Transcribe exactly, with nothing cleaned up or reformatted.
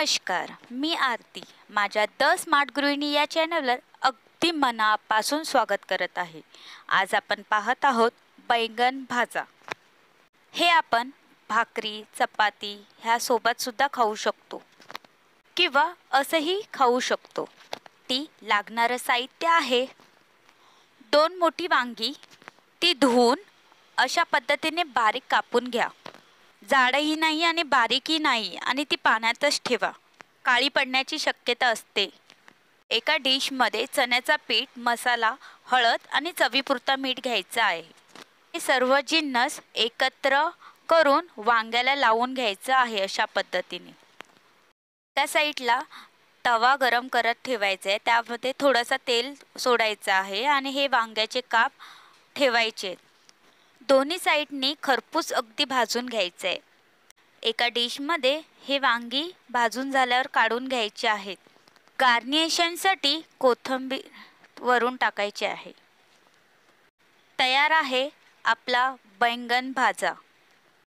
नमस्कार, मी आरती. माझ्या the smart गृहिणी या चॅनलवर अगदी मनापासून स्वागत करत आहे. आज आपण पाहत आहोत बैंगन भाजा. हे आपण भाकरी, चपाती ह्यासोबत सुद्धा खाऊ शकतो किंवा असंही खाऊ शकतो. ती लागणारं साहित्य आहे दोन मोठी वांगी. ती धुवून अशा पद्धतीने बारीक कापून घ्या. जाडही नाही आणि बारीकही नाही आणि ती पाण्यातच ठेवा. काळी पडण्याची शक्यता असते. एका डिशमध्ये चण्याचा पीठ, मसाला, हळद आणि चवीपुरता मीठ घ्यायचं आहे. हे सर्व जिन्नस एकत्र करून वांग्याला लावून घ्यायचं आहे. अशा पद्धतीने त्या साईडला तवा गरम करत ठेवायचा आहे. त्यामध्ये थोडंसं तेल सोडायचं आहे आणि हे वांग्याचे काप ठेवायचे. दोन्ही साईडनी खरपूस अगदी भाजून घ्यायचं आहे. एका डिशमध्ये हे वांगी भाजून झाल्यावर काढून घ्यायचे आहेत. गार्निशनसाठी कोथिंबीर वरून टाकायची आहे. तयार आहे आपला बैंगन भाजा.